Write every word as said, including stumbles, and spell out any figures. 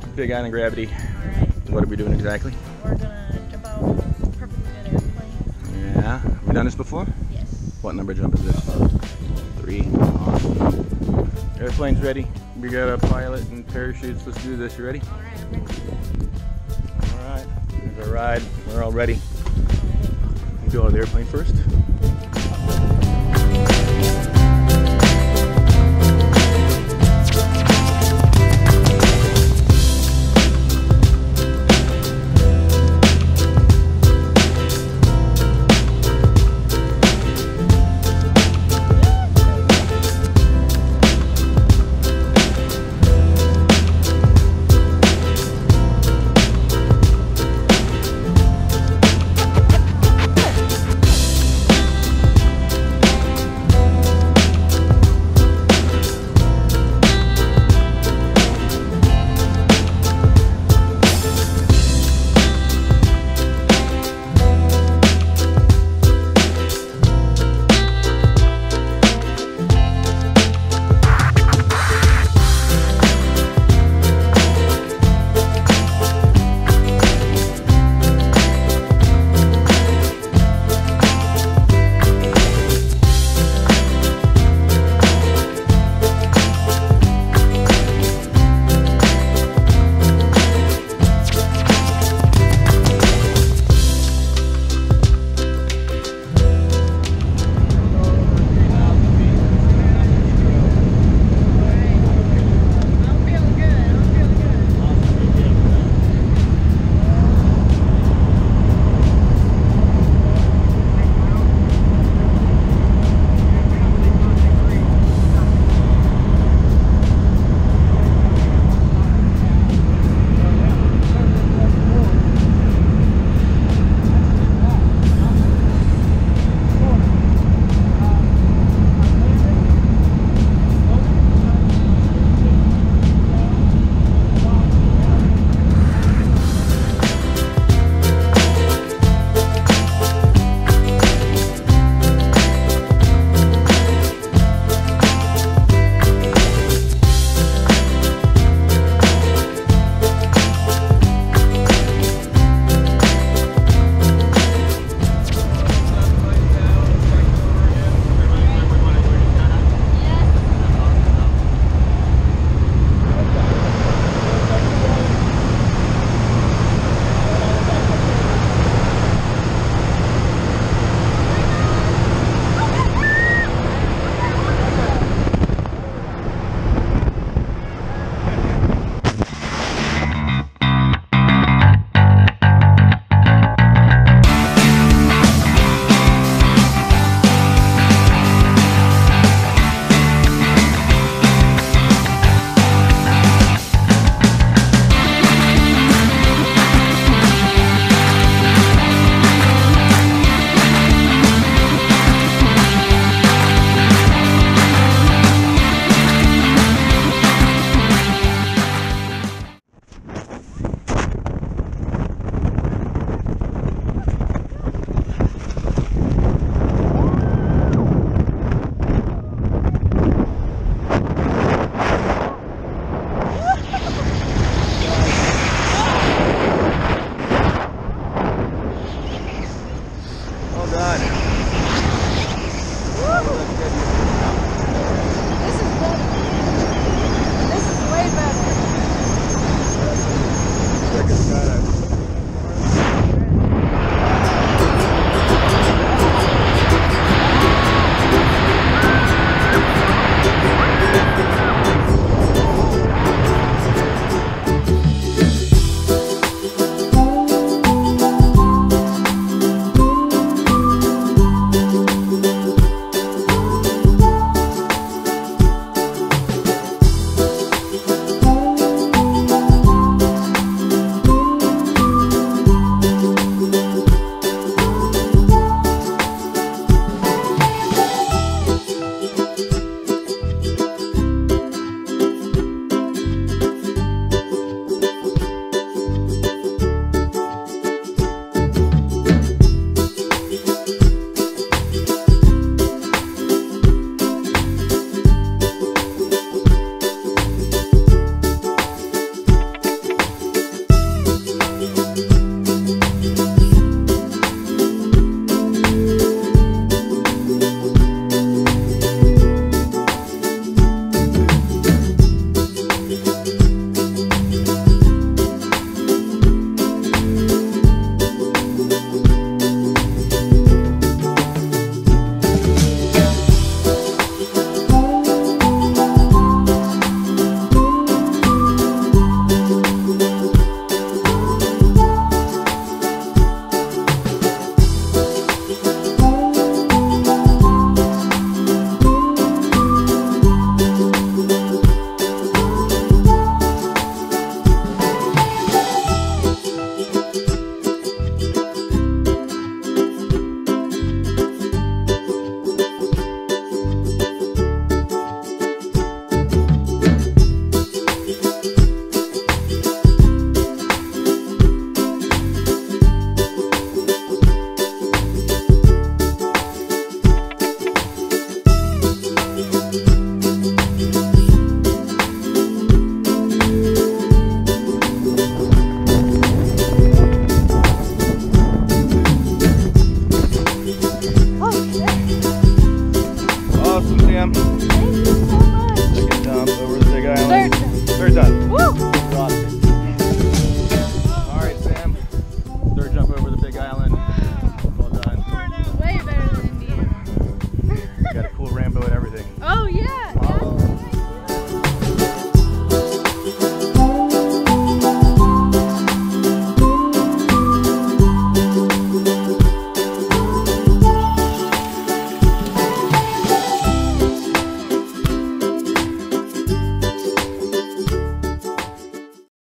Big Island Gravity. Alright. What are we doing exactly? We're gonna jump out of a perfectly good airplane. Yeah. Have we done this before? Yes. What number jump is this? Three. Awesome. Airplane's ready. We got a pilot and parachutes. Let's do this. You ready? Alright, I'm ready. Alright. There's our ride. We're all ready. You go on the airplane first. Thank you so much. Second jump over the big island. Third. Third time. Woo!